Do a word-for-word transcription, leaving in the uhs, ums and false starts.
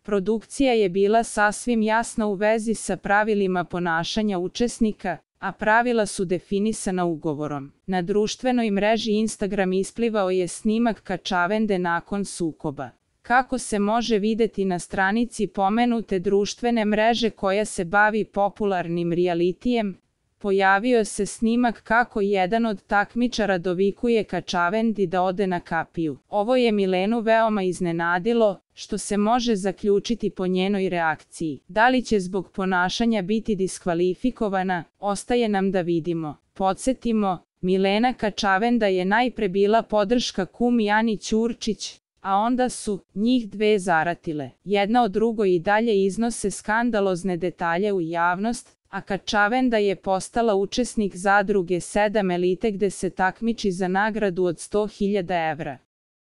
Produkcija je bila sasvim jasna u vezi sa pravilima ponašanja učesnika, a pravila su definisana ugovorom. Na društvenoj mreži Instagram isplivao je snimak Kačavende nakon sukoba. Kako se može videti na stranici pomenute društvene mreže koja se bavi popularnim rijalitijem, pojavio se snimak kako jedan od takmičara dovikuje Kačavendi da ode na kapiju. Ovo je Milenu veoma iznenadilo, što se može zaključiti po njenoj reakciji. Da li će zbog ponašanja biti diskvalifikovana, ostaje nam da vidimo. Podsjetimo, Milena Kačavenda je najpre bila podrška kumi Ani Ćurčić, a onda su njih dve zaratile. Jedna od drugoj i dalje iznose skandalozne detalje u javnost, a Kačavenda je postala učesnik zadruge sedam elite gde se takmiči za nagradu od sto hiljada evra.